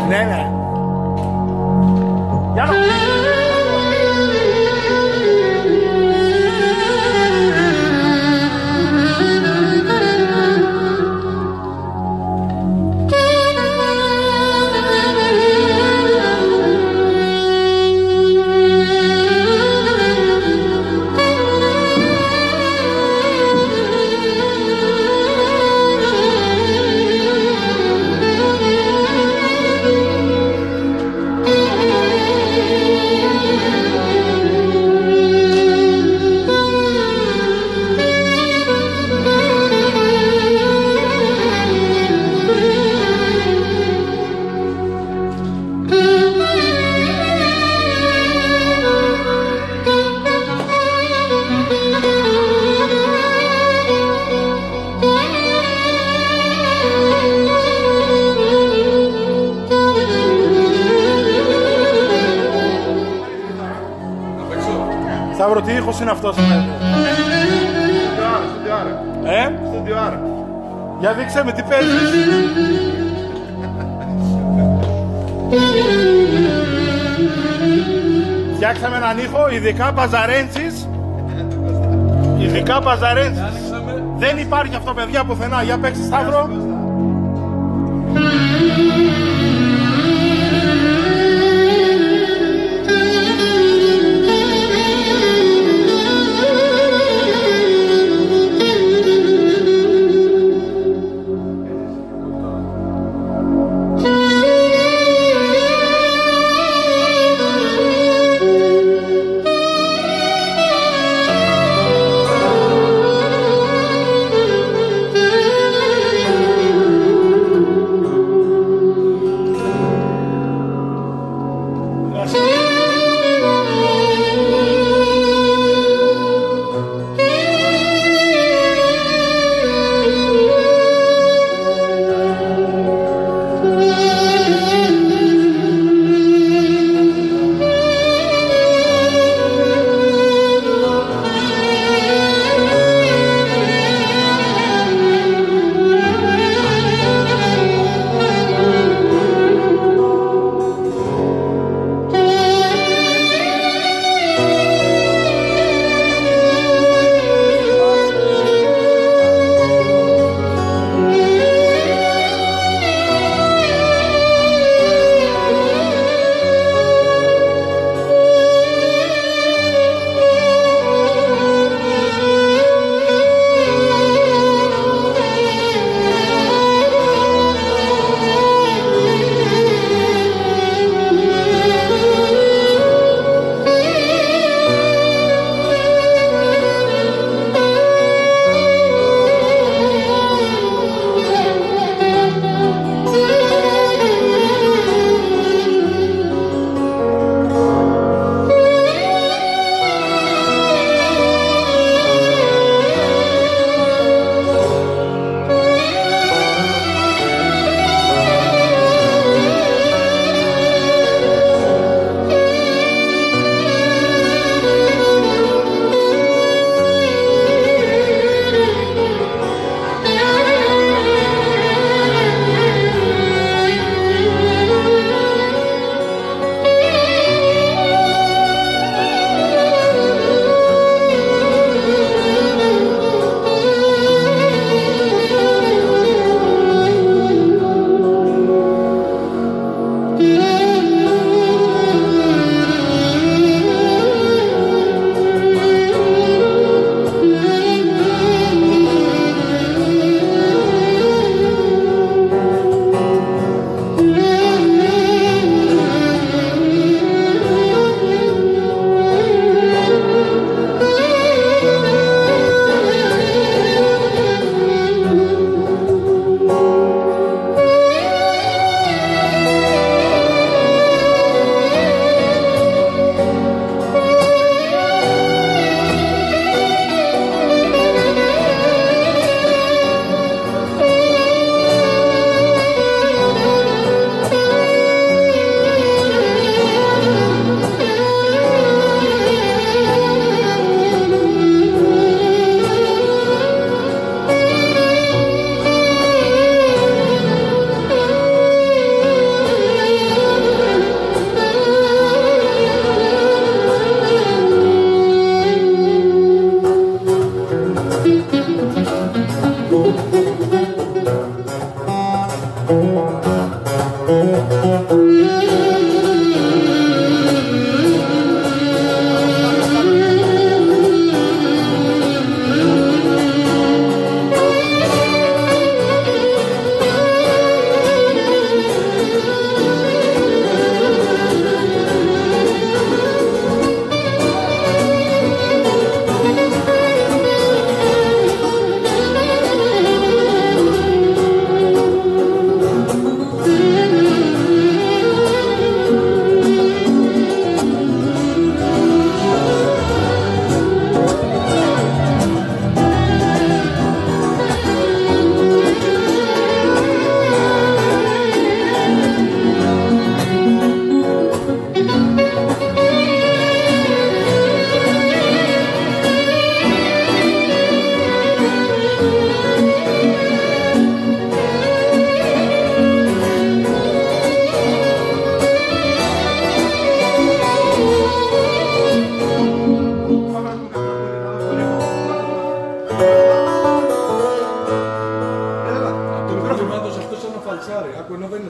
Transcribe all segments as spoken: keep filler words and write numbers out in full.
Ναι, ναι. Για να... Σταύρο, τι ήχος είναι αυτός? Ε? Για δείξε με τι παίζεις. Φτιάξαμε έναν ήχο, ειδικά Παζαρέντσης. Ειδικά Παζαρέντσης. Δεν υπάρχει αυτό, παιδιά, πουθενά. Για παίξε, Σταύρο.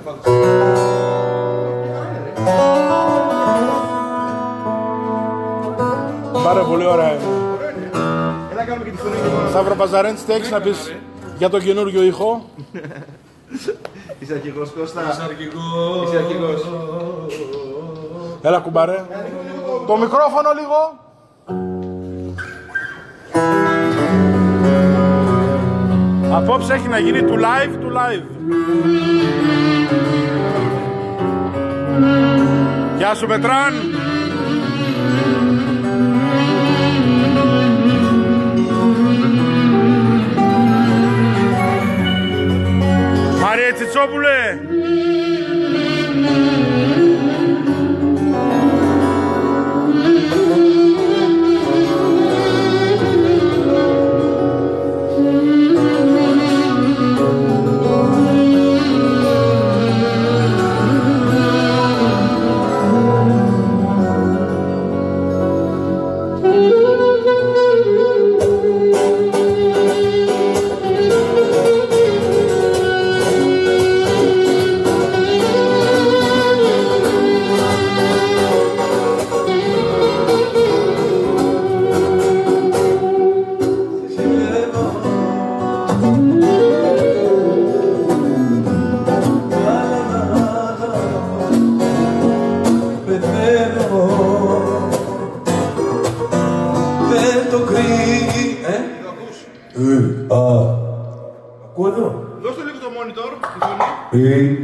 Πάρα πολύ ωραία. Έλα κάνουμε και τη φωνή. Σταύρο Παζαρέντη, τι έχεις να πεις για τον καινούριο ήχο? Είσαι αρχηγός, Κώστα. Είσαι αρχηγός. Είσαι αρχηγός. Έλα κουμπάρε. Το μικρόφωνο λίγο. Απόψε έχει να γίνει του live, του live. Γεια σου Πετράν. Μαρία Τσιτσόπουλε. Δώστε λίγο το monitor, τη φωνή.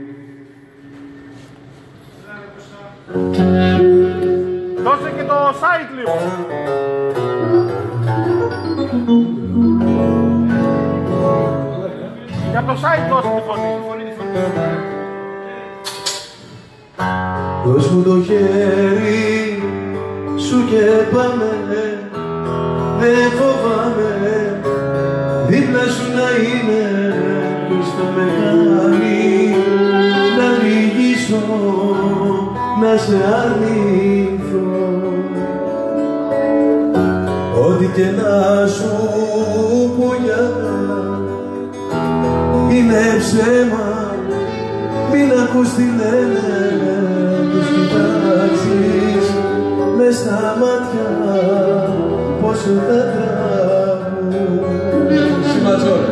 Δώσε και το site λίγο. Για το site δώσε τη φωνή. Δώσ' μου το χέρι σου και πάμε, δεν φοβάμαι, δίπλα σου να είμαι, ποιος θα με κάνει να λυγίσω, να σε αρνηθώ. Ό,τι και να σου πω για μένα είναι ψέμα, μην ακούς τι λένε, τους κοιτάξεις μες στα μάτια πόσο τα τραβούν. Συμμαζόρε.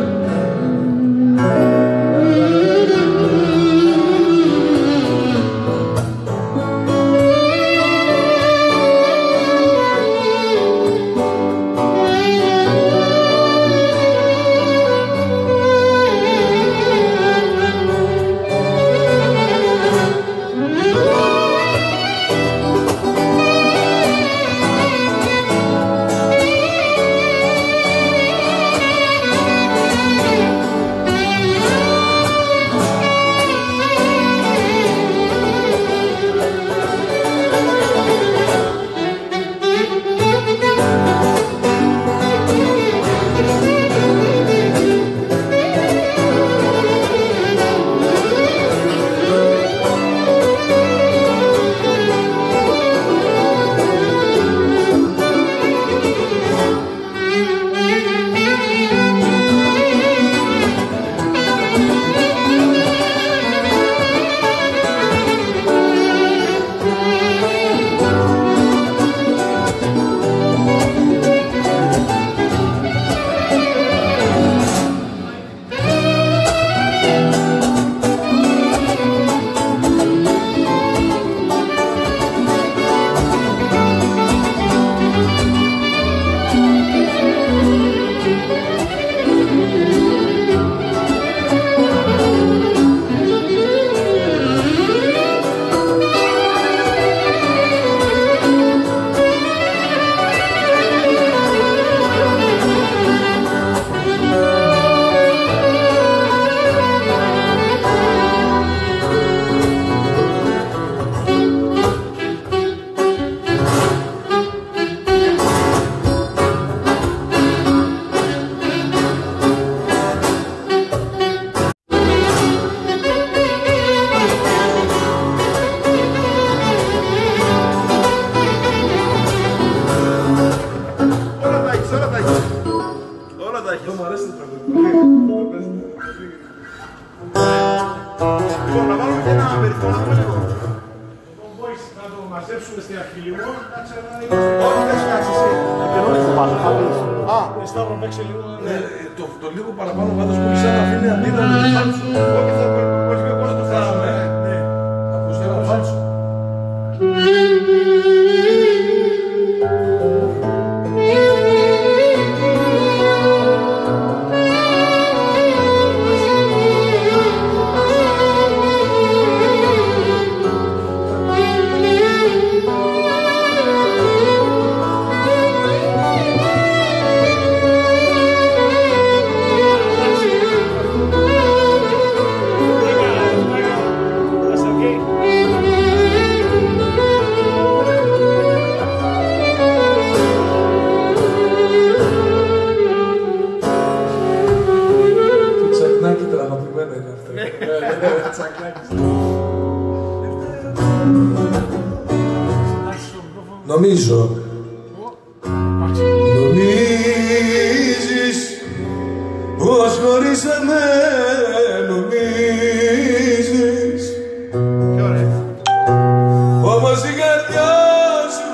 Να βάλουμε και ένα περίπου, να δούμε λίγο. Να το μαζέψουμε στη αρχή λίγο. Όχι, δεν σου κάτσεις εσύ. Α, Σταύρο, παίξε λίγο. Το λίγο παραπάνω πάντως που είσαι να αφήνει αντίδραση του φάλσου. όχι θα μπορεί και πώς το θέλουμε. Ναι, ακούς ένα φάλσο. Νομίζω Νομίζεις πως χωρίσαμε. Νομίζεις όμως η καρδιά σου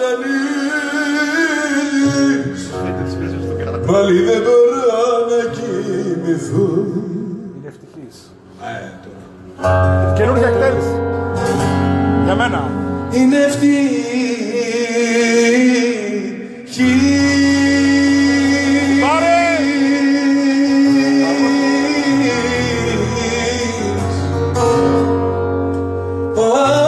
βασανίζεις. Πάλι δεν μπορώ να κοιμηθώ. Είναι ευτυχής. Καινούργια εκτέλεση. Για μένα. Είναι ευτυχής. Πάρε! Ο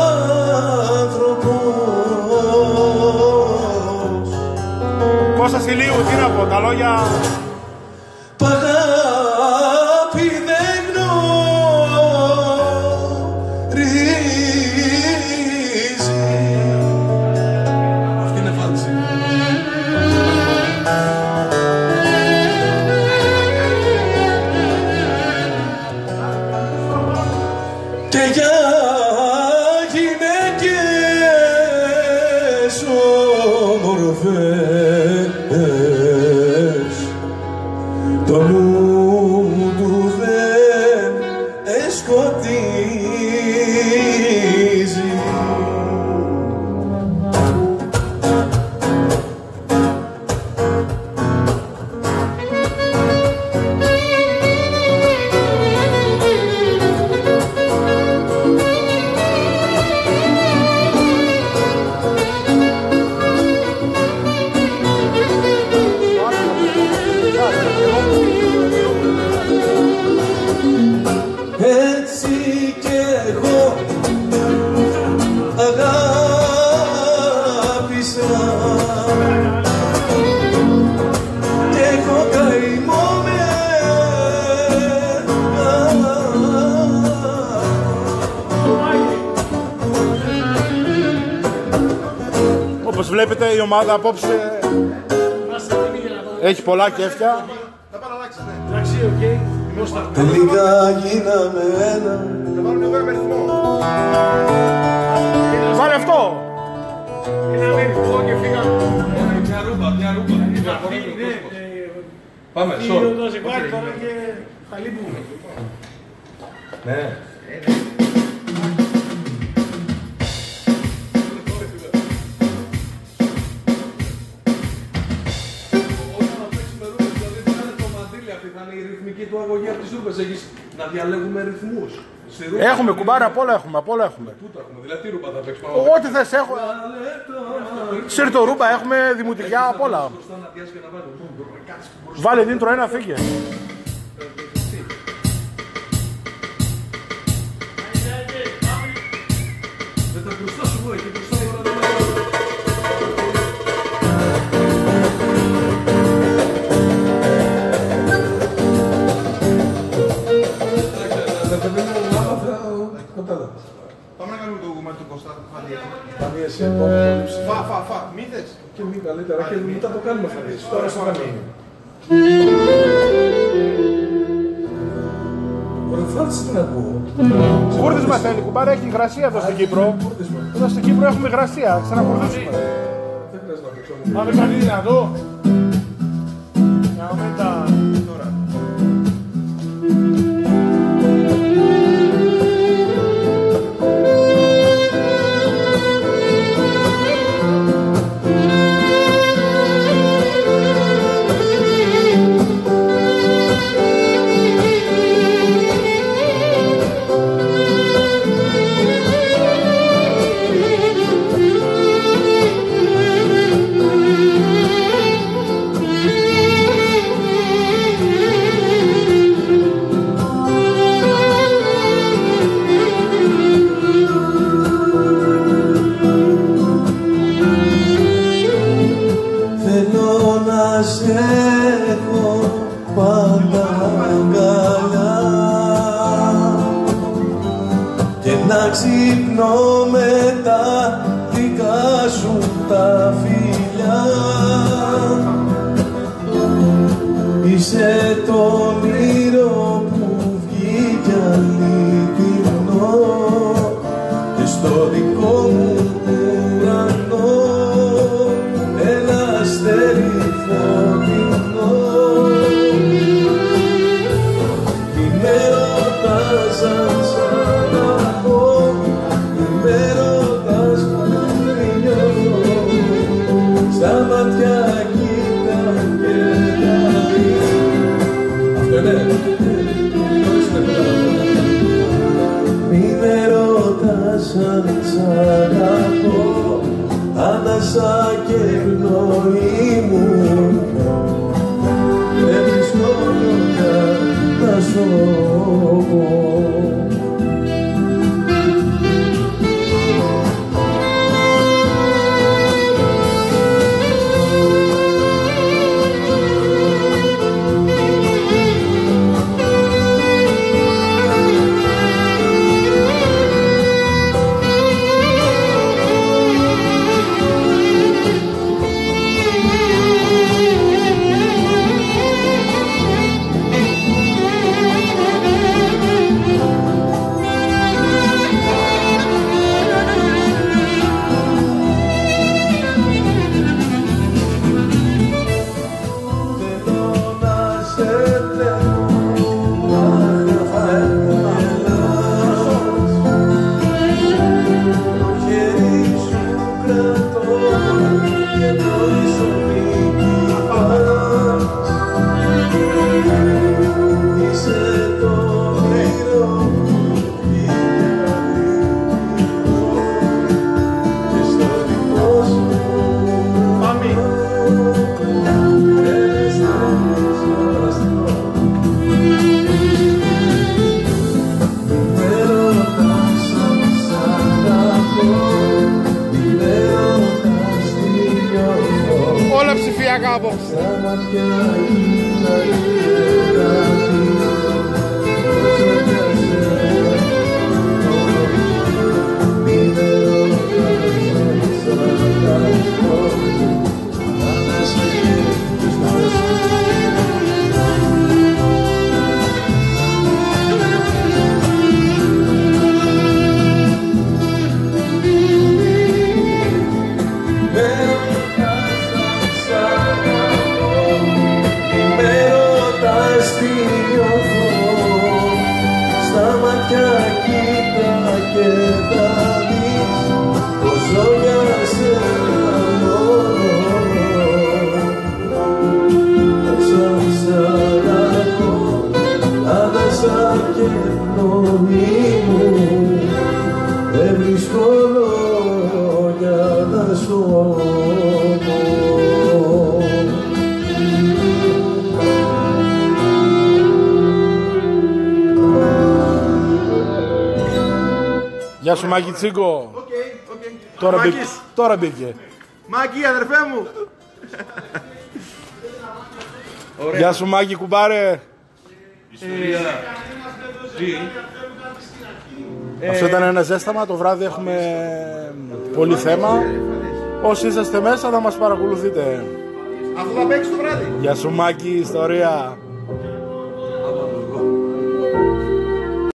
άνθρωπος Κώστας Ηλίου, τι να πω, τα λόγια... π' αγάπη δεν γνωρίζει. Αυτή είναι φάλση. Και για γυναίκες όμορφες το νου του δεν εσκοτίζει. Έτσι κι εγώ αγάπησα κι έχω καημό Όπως βλέπετε η ομάδα απόψε έχει πολλά κέφια. Θα παραλλάξεις, ναι. Εντάξει, οκ. τελικά γίναμε ένα. Θα βάλουμε εδώ ένα ρυθμό. Βάλε αυτό. Ένα ρυθμό και φύγαμε. Μια ρούμπα, μια ρούμπα. Πάμε, σόρ. Το ζευγάρι τώρα και θα λείπουμε. Ναι. Η ρυθμική του αγωγή από τις ρούμπες, έχεις να διαλέγουμε ρυθμούς. Έχουμε κουμπάρα, απ' όλα έχουμε, απ' όλα έχουμε. Πού το έχουμε, δηλαδή τι ρούμπα θα παίξουμε. Ό,τι θες έχω. Σύρτο ρούμπα, έχουμε δημοτικιά, απ' όλα. Βάλε δίντρο ένα, φύγε. Δεν τα μπροστά σου εγώ, εκεί μπροστά μου. Πάμε να κάνουμε το κομμάτι του Κώστα. Φανίες, επόμενο. Φα, φα, φα. Μη θες. Και μη καλύτερα και μετά το κάνουμε φανίες. Τώρα στο καμίνι. Κορυφάτης τι να ακούω. Κούρδισμα θέλει, κουμπάρα, έχει υγρασία εδώ στην Κύπρο. Εδώ στην Κύπρο έχουμε υγρασία, ξανακουρδίσουμε. Δεν χρειάζεται να παίξω. Πάμε κάτι δυνατό. Για να μην τα... Τώρα. ένα ξύπνο με τα δικά σου τα φιλιά. Είσαι το όνειρο που βγήκε αληθινό και στο δικό μου ουρανό ένα αστέρι φωτεινό. Μη με ρωτάς αν σ' αγαπώ, μη με ρωτάς που νιώθω, στα μάτια κοίτα και τα δεις. Αυτό είναι. Μη με ρωτάς αν σ' αγαπώ, άνασα και πνοή μου δεν βρίσκω λόγια να σου πω. Όλα ψηφιακά απόψε. Στα μάτια κοίτα και τα δεις πόσο για σένα μόνο. Σαν σ' αγαπώ, άνασα και πνοή μου δεν βρίσκω λόγια να σου πω. Γεια σου Μάκη Τσίκο. Οκ, οκ. Τώρα, μπή... Μάκης. Τώρα μπήκε. Μάκη, αδερφέ μου. Γεια σου Μάκη κουμπάρε. Ιστορία. Τι. Αυτό ήταν ένα ζέσταμα. Το βράδυ έχουμε πολύ θέμα. Όσοι είσαστε μέσα θα μας παρακολουθείτε. Αυτό θα παίξει το βράδυ. Γεια σου Μάκη, ιστορία.